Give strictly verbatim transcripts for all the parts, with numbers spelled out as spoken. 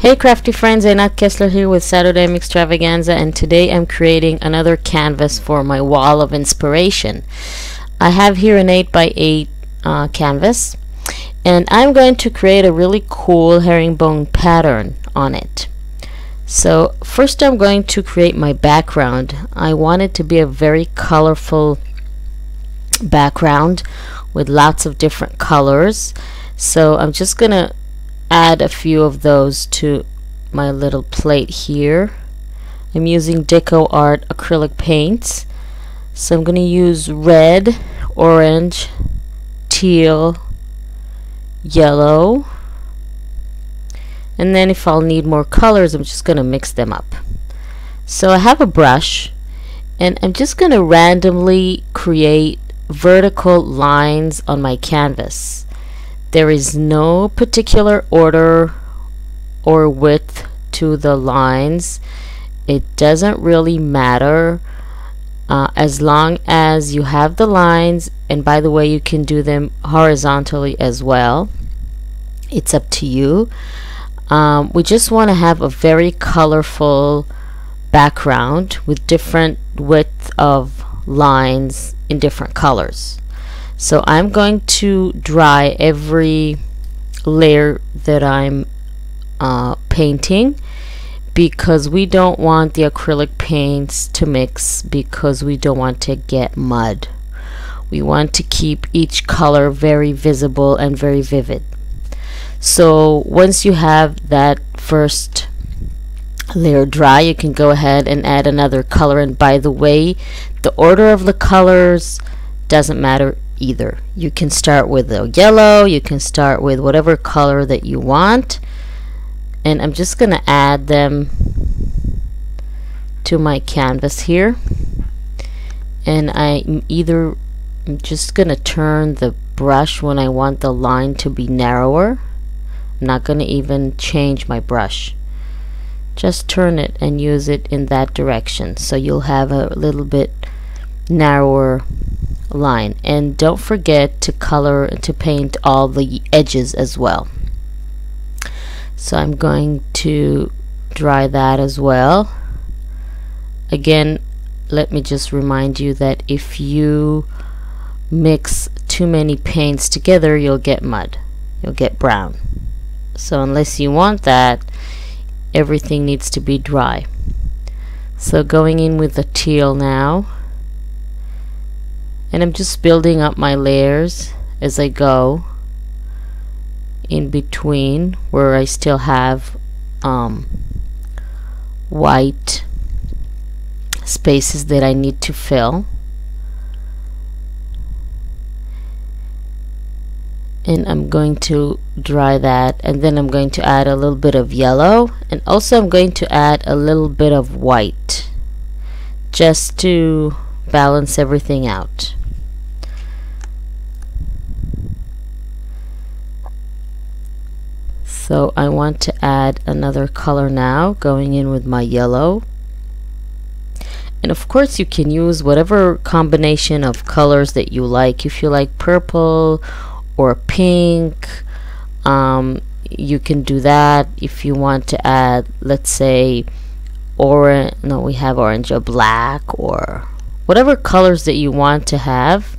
Hey crafty friends, Einat Kessler here with Saturday Extravaganza, and today I'm creating another canvas for my wall of inspiration. I have here an eight by eight uh, canvas, and I'm going to create a really cool herringbone pattern on it. So first I'm going to create my background. I want it to be a very colorful background with lots of different colors. So I'm just gonna add a few of those to my little plate here. I'm using Deco Art acrylic paints, so I'm going to use red, orange, teal, yellow, and then if I'll need more colors I'm just going to mix them up. So I have a brush and I'm just going to randomly create vertical lines on my canvas. There is no particular order or width to the lines. It doesn't really matter uh, as long as you have the lines, and by the way you can do them horizontally as well. It's up to you. Um, we just want to have a very colorful background with different width of lines in different colors. So I'm going to dry every layer that I'm uh, painting, because we don't want the acrylic paints to mix, because we don't want to get mud. We want to keep each color very visible and very vivid. So once you have that first layer dry, you can go ahead and add another color. And by the way, the order of the colors doesn't matter either. You can start with the yellow, you can start with whatever color that you want, and I'm just gonna add them to my canvas here. And I'm either I'm just gonna turn the brush when I want the line to be narrower. I'm not gonna even change my brush, just turn it and use it in that direction, so you'll have a little bit narrower line. And don't forget to color to paint all the edges as well. So I'm going to dry that as well. Again, let me just remind you that if you mix too many paints together you'll get mud, you'll get brown. So unless you want that, everything needs to be dry. So going in with the teal now, and I'm just building up my layers as I go in between where I still have um, white spaces that I need to fill. And I'm going to dry that, and then I'm going to add a little bit of yellow, and also I'm going to add a little bit of white just to balance everything out. So I want to add another color now, going in with my yellow. And of course you can use whatever combination of colors that you like. If you like purple or pink, um, you can do that. If you want to add, let's say orange, no we have orange or black, or whatever colors that you want to have,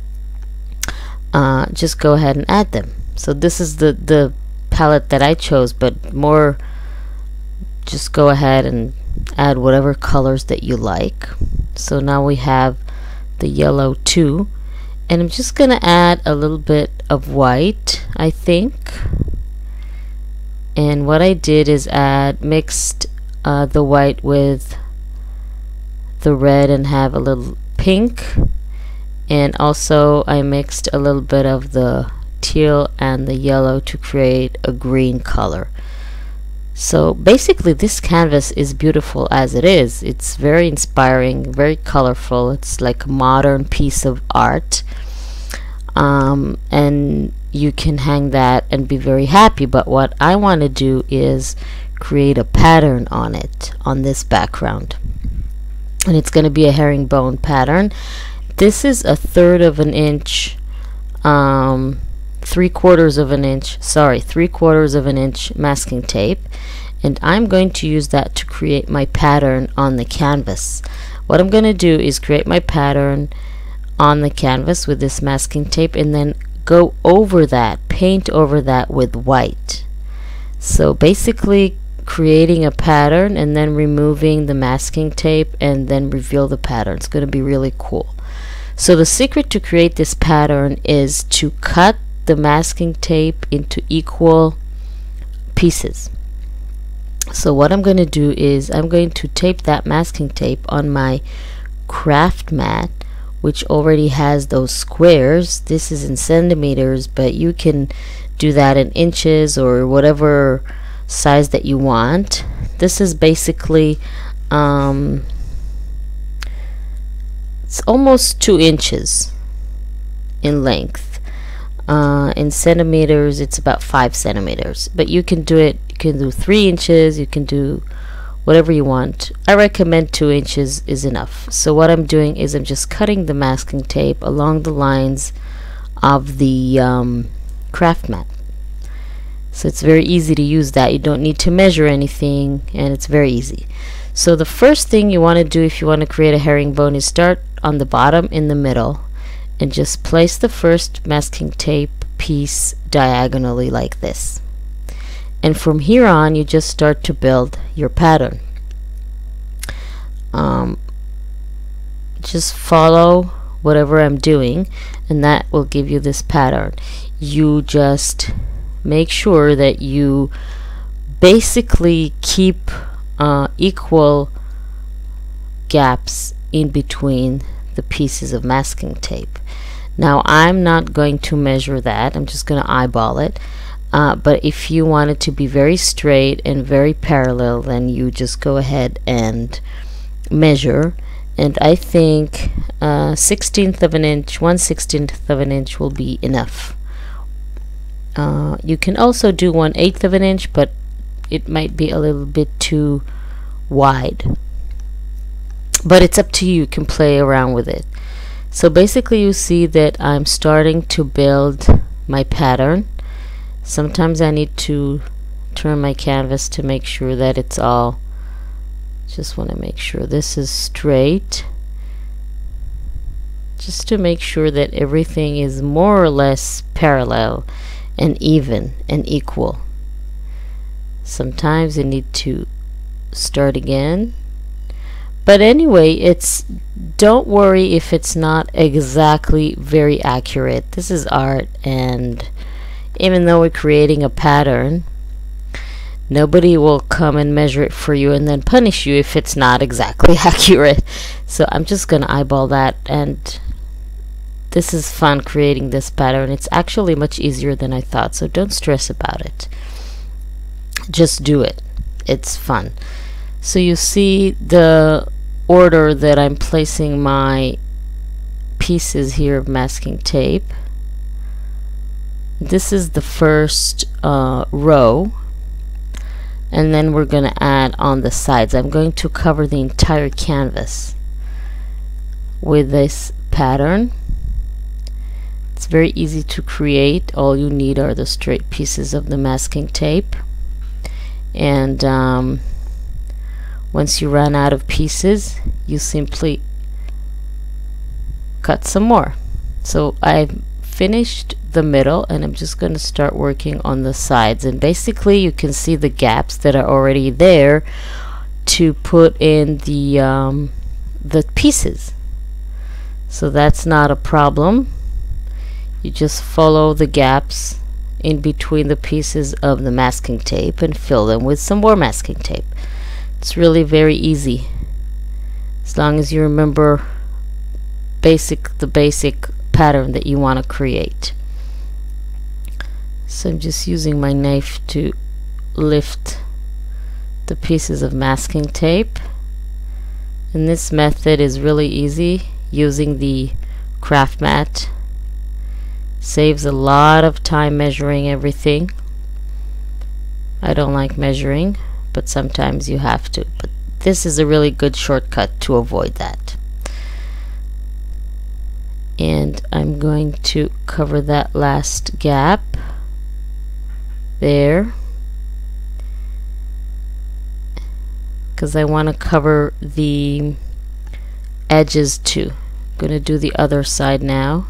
uh, just go ahead and add them. So this is the the palette that I chose, but more just go ahead and add whatever colors that you like. So now we have the yellow too, and I'm just gonna add a little bit of white, I think. And what I did is add mixed uh, the white with the red and have a little pink, and also I mixed a little bit of the teal and the yellow to create a green color. So basically this canvas is beautiful as it is. It's very inspiring, very colorful. It's like a modern piece of art, um, and you can hang that and be very happy. But what I want to do is create a pattern on it, on this background, and it's going to be a herringbone pattern. This is a third of an inch um, three quarters of an inch sorry three quarters of an inch masking tape, and I'm going to use that to create my pattern on the canvas. What I'm going to do is create my pattern on the canvas with this masking tape, and then go over that, paint over that with white. So basically creating a pattern and then removing the masking tape and then reveal the pattern. It's going to be really cool. So the secret to create this pattern is to cut the masking tape into equal pieces. So what I'm going to do is I'm going to tape that masking tape on my craft mat, which already has those squares. This is in centimeters, but you can do that in inches or whatever size that you want. This is basically um, it's almost two inches in length. Uh, in centimeters, it's about five centimeters. But you can do it. You can do three inches. You can do whatever you want. I recommend two inches is enough. So what I'm doing is I'm just cutting the masking tape along the lines of the um, craft mat. So it's very easy to use that. You don't need to measure anything, and it's very easy. So the first thing you want to do if you want to create a herringbone is start on the bottom in the middle and just place the first masking tape piece diagonally like this. And from here on, you just start to build your pattern. Um, just follow whatever I'm doing, and that will give you this pattern. You just make sure that you basically keep uh, equal gaps in between the pieces of masking tape. Now I'm not going to measure that. I'm just going to eyeball it. Uh, but if you want it to be very straight and very parallel, then you just go ahead and measure. And I think uh, sixteenth of an inch, one sixteenth of an inch will be enough. Uh, you can also do one eighth of an inch, but it might be a little bit too wide. But it's up to you. You can play around with it. So basically you see that I'm starting to build my pattern. Sometimes I need to turn my canvas to make sure that it's all, just want to make sure this is straight, just to make sure that everything is more or less parallel and even and equal. Sometimes you need to start again. But anyway, it's, don't worry if it's not exactly very accurate. This is art, and even though we're creating a pattern, nobody will come and measure it for you and then punish you if it's not exactly accurate. So I'm just gonna eyeball that, and this is fun creating this pattern. It's actually much easier than I thought, so don't stress about it. Just do it. It's fun. So you see the order that I'm placing my pieces here of masking tape. This is the first uh, row, and then we're going to add on the sides. I'm going to cover the entire canvas with this pattern. It's very easy to create. All you need are the straight pieces of the masking tape, and um, once you run out of pieces, you simply cut some more. So I've finished the middle, and I'm just going to start working on the sides, and basically you can see the gaps that are already there to put in the um, the pieces. So that's not a problem. You just follow the gaps in between the pieces of the masking tape and fill them with some more masking tape. It's really very easy, as long as you remember basic the basic pattern that you want to create. So I'm just using my knife to lift the pieces of masking tape, and this method is really easy. Using the craft mat saves a lot of time measuring everything. I don't like measuring, but sometimes you have to. But this is a really good shortcut to avoid that. And I'm going to cover that last gap there. because I want to cover the edges too. I'm going to do the other side now.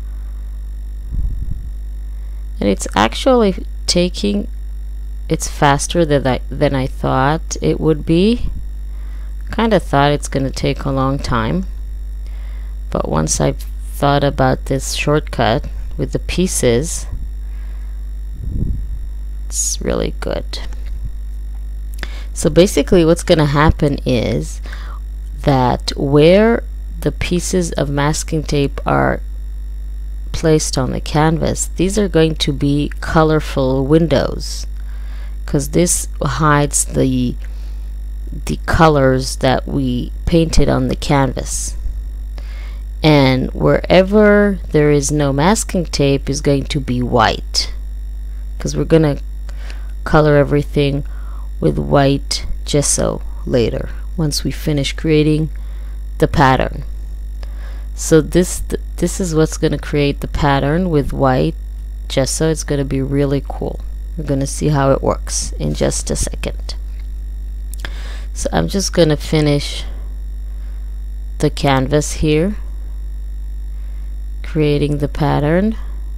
And it's actually taking, it's faster than I, than I thought it would be. Kind of thought it's going to take a long time. But once I've thought about this shortcut with the pieces, it's really good. So basically what's going to happen is that where the pieces of masking tape are placed on the canvas, these are going to be colorful windows, because this hides the the colors that we painted on the canvas. And wherever there is no masking tape is going to be white, because we're going to color everything with white gesso later once we finish creating the pattern. So this th this is what's going to create the pattern with white gesso. It's going to be really cool. We're going to see how it works in just a second. So I'm just going to finish the canvas here, creating the pattern.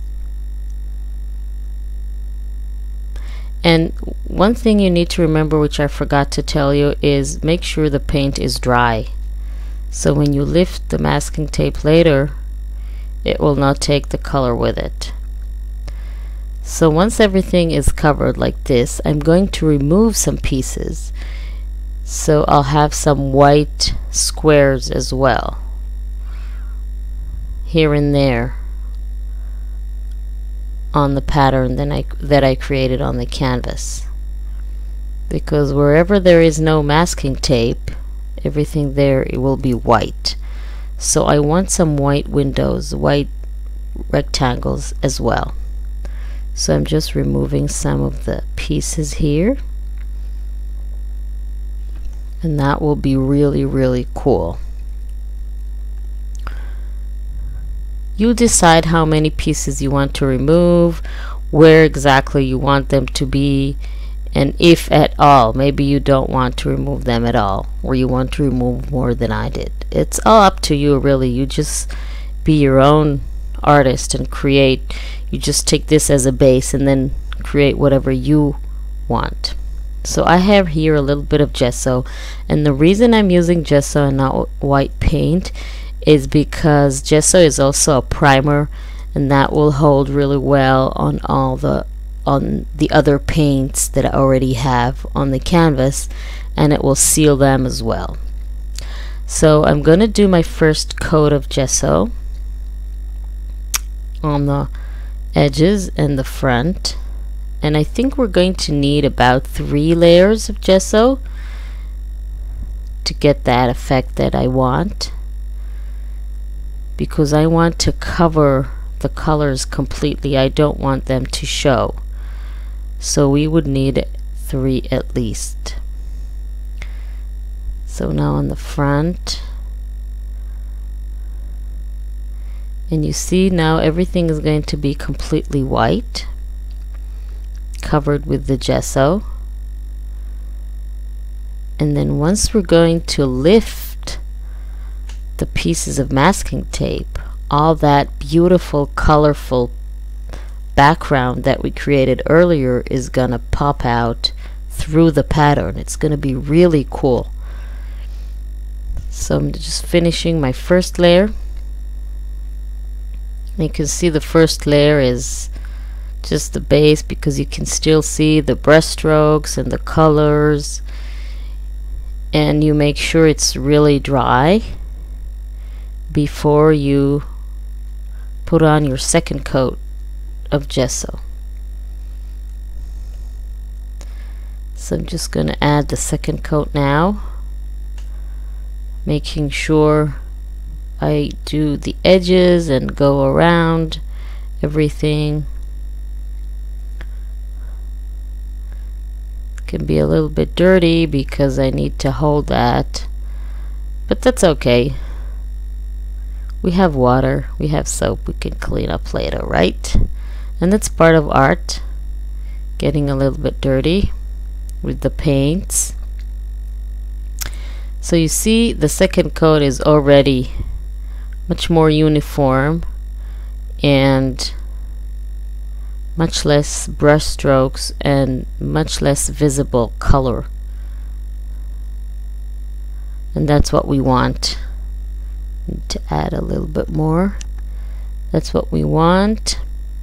And one thing you need to remember, which I forgot to tell you, is make sure the paint is dry. So when you lift the masking tape later, it will not take the color with it. So once everything is covered like this, I'm going to remove some pieces. So I'll have some white squares as well, here and there, on the pattern that I, that I created on the canvas. Because wherever there is no masking tape, everything there, it will be white. So I want some white windows, white rectangles as well. So I'm just removing some of the pieces here, and that will be really, really cool. You decide how many pieces you want to remove, where exactly you want them to be, and if at all. Maybe you don't want to remove them at all, or you want to remove more than I did. It's all up to you, really. You just be your own artist and create. You just take this as a base and then create whatever you want. So I have here a little bit of gesso, and the reason I'm using gesso and not white paint is because gesso is also a primer, and that will hold really well on all the on the other paints that I already have on the canvas, and it will seal them as well. So I'm going to do my first coat of gesso on the edges and the front, and I think we're going to need about three layers of gesso to get that effect that I want, because I want to cover the colors completely. I don't want them to show. So we would need three at least. So now on the front, and you see now everything is going to be completely white, covered with the gesso. And then once we're going to lift the pieces of masking tape, all that beautiful colorful background that we created earlier is gonna pop out through the pattern. It's gonna be really cool. So I'm just finishing my first layer. You can see the first layer is just the base, because you can still see the brush strokes and the colors, and you make sure it's really dry before you put on your second coat of gesso. So I'm just going to add the second coat now, making sure I do the edges and go around everything. It can be a little bit dirty because I need to hold that, but that's okay. We have water, we have soap, we can clean up later, right? And that's part of art, getting a little bit dirty with the paints. So you see the second coat is already much more uniform and much less brush strokes and much less visible color, and that's what we want. Need to add a little bit more. That's what we want,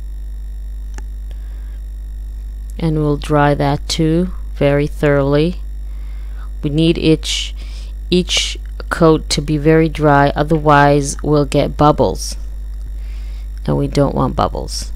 and we'll dry that too very thoroughly. We need each each coat to be very dry, otherwise we'll get bubbles, and we don't want bubbles,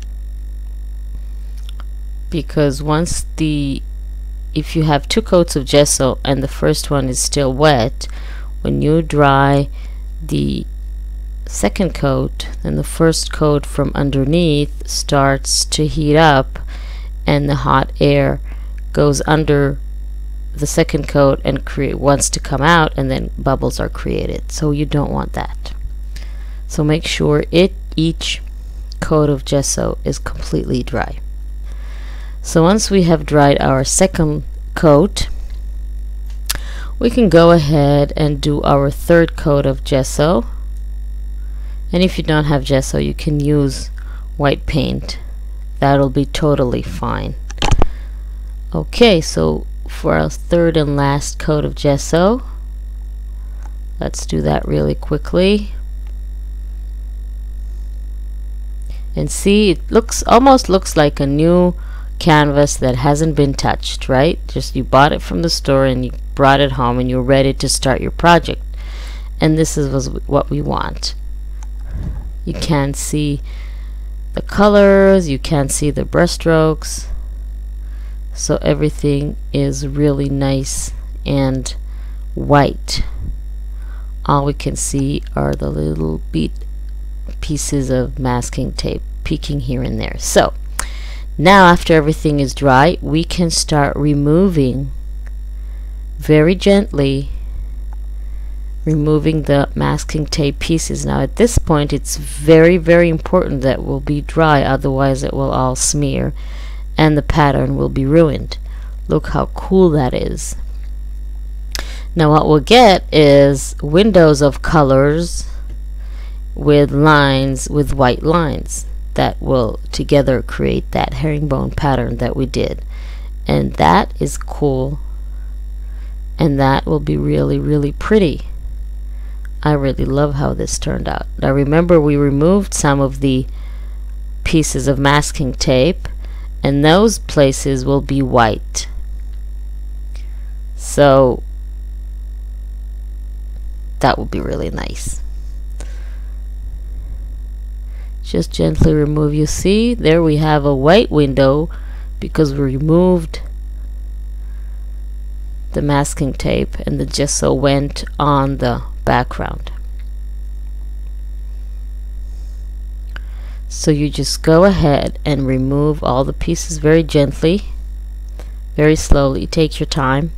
because once the if you have two coats of gesso and the first one is still wet, when you dry the second coat, then the first coat from underneath starts to heat up and the hot air goes under the second coat and create wants to come out, and then bubbles are created. So you don't want that. So make sure it each coat of gesso is completely dry. So once we have dried our second coat, we can go ahead and do our third coat of gesso. And if you don't have gesso, you can use white paint. That'll be totally fine. Okay, so for our third and last coat of gesso, let's do that really quickly. And see, it looks almost looks like a new canvas that hasn't been touched, right? Just you bought it from the store and you brought it home and you're ready to start your project. And this is what we want. You can't see the colors, you can't see the brush strokes, so everything is really nice and white. All we can see are the little beat pieces of masking tape peeking here and there. So now after everything is dry, we can start removing very gently, removing the masking tape pieces. Now at this point it's very very important that will be dry, otherwise it will all smear and the pattern will be ruined. Look how cool that is. Now what we'll get is windows of colors with lines, with white lines, that will together create that herringbone pattern that we did, and that is cool, and that will be really really pretty. I really love how this turned out. Now remember, we removed some of the pieces of masking tape, and those places will be white. So that will be really nice. Just gently remove. You see, there we have a white window because we removed the masking tape and the gesso went on the background. So you just go ahead and remove all the pieces very gently, very slowly. Take your time.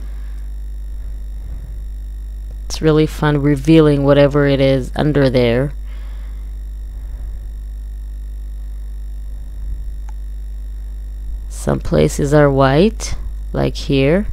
It's really fun revealing whatever it is under there. Some places are white, like here.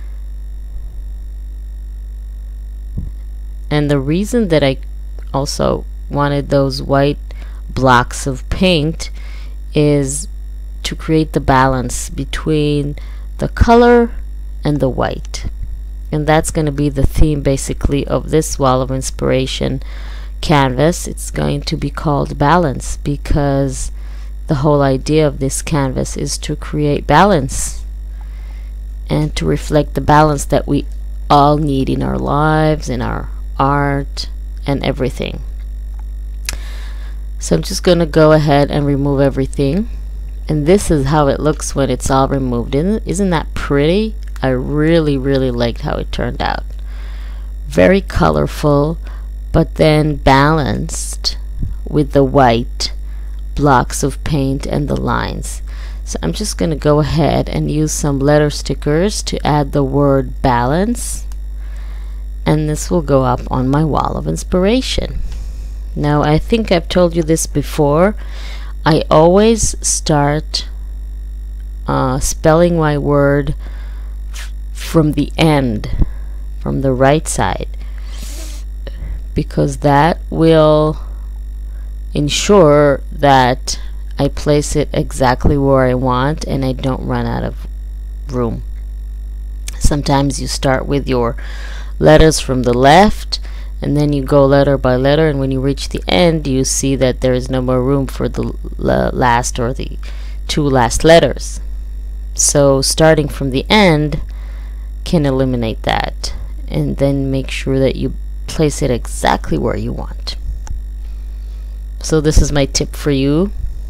And the reason that I also wanted those white blocks of paint is to create the balance between the color and the white. And that's going to be the theme basically of this Wall of Inspiration canvas. It's going to be called Balance, because the whole idea of this canvas is to create balance and to reflect the balance that we all need in our lives, in our art, and everything. So I'm just going to go ahead and remove everything, and this is how it looks when it's all removed. Isn't that pretty? I really really liked how it turned out. Very colorful, but then balanced with the white blocks of paint and the lines. So I'm just going to go ahead and use some letter stickers to add the word balance, and this will go up on my Wall of Inspiration. Now I think I've told you this before, I always start uh, spelling my word from the end, from the right side, because that will ensure that I place it exactly where I want and I don't run out of room. Sometimes you start with your letters from the left and then you go letter by letter, and when you reach the end you see that there is no more room for the last or the two last letters. So starting from the end can eliminate that, and then make sure that you place it exactly where you want. So this is my tip for you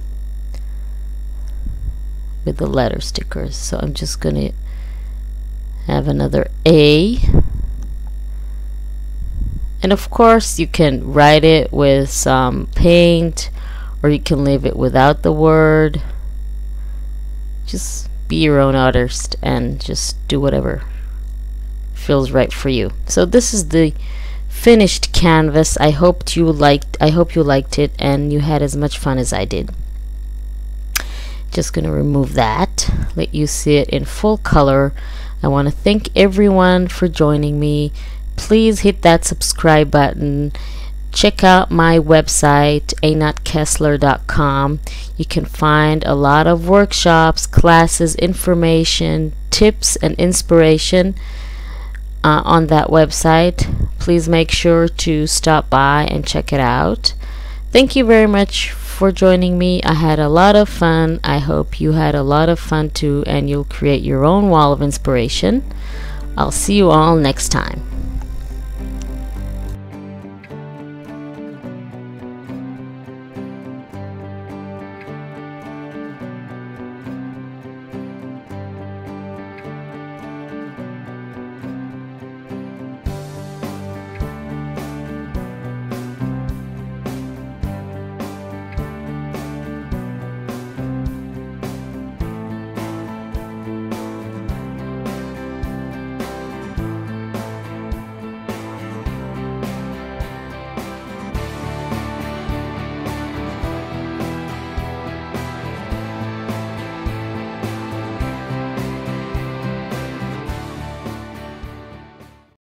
with the letter stickers. So I'm just gonna have another A, and of course you can write it with some paint, or you can leave it without the word. Just be your own artist and just do whatever feels right for you. So this is the finished canvas. I hoped you liked I hope you liked it and you had as much fun as I did. Just gonna remove that, let you see it in full color. I want to thank everyone for joining me. Please hit that subscribe button. Check out my website, anat kessler dot com. You can find a lot of workshops, classes, information, tips, and inspiration uh, on that website. Please make sure to stop by and check it out. Thank you very much for joining me. I had a lot of fun. I hope you had a lot of fun too, and you'll create your own wall of inspiration. I'll see you all next time.